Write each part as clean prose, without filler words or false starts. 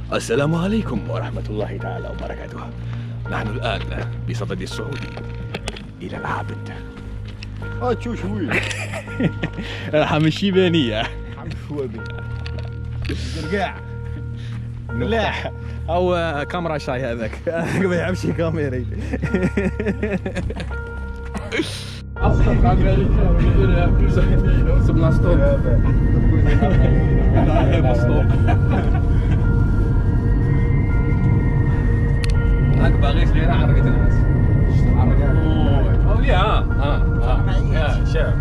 السلام عليكم ورحمة الله تعالى وبركاته. نحن الآن بصدد الصعود إلى العابد. شو شوي حمشي بانية شو بي رجع لا أو كاميرا شاي هذاك ما يعرفش كاميري. سبنا ستوب هاك باغيش غير عرقة الناس أولياء يا شاب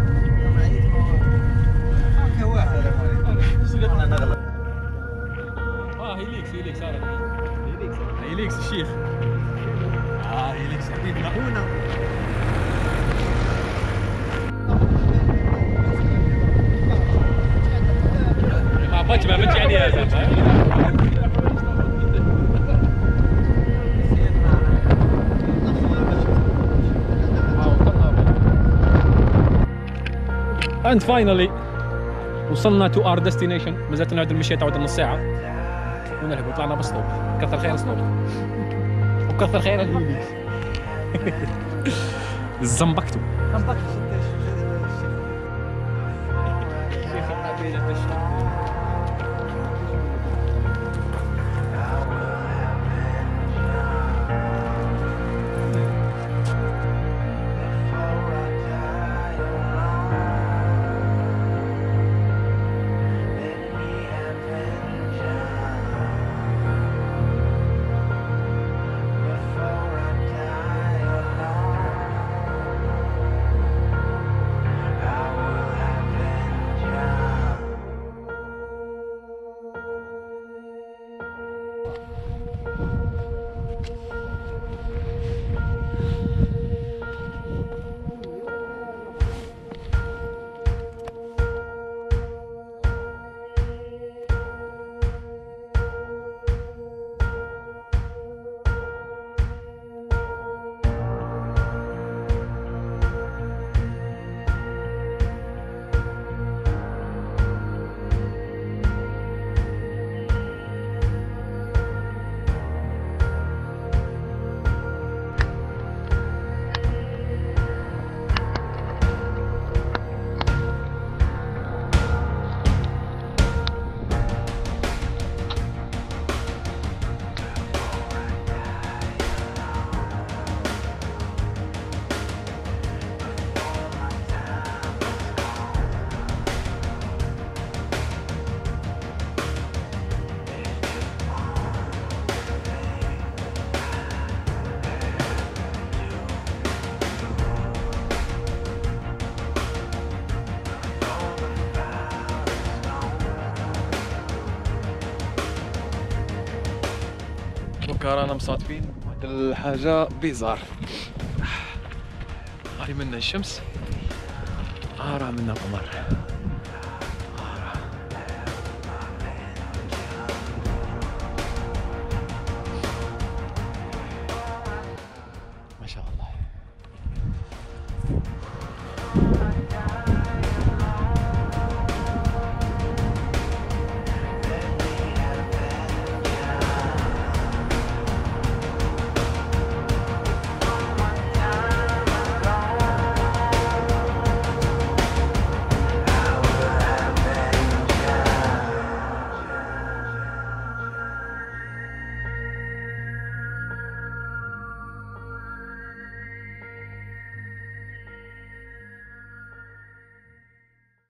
هيليكس هيليكس الشيخ هيليكس حبيبنا هنا. ما بنجي عليها and finally وصلنا to our destination. مازالت نعود المشي تعود نص ساعة ونلحق وطلعنا بسطوب. كثر خير سطوب وكثر خير الهيليكس. زنبكتو دوكا رانا مصادفين واحد الحاجة بيزار. هاي منا الشمس راه منا القمر.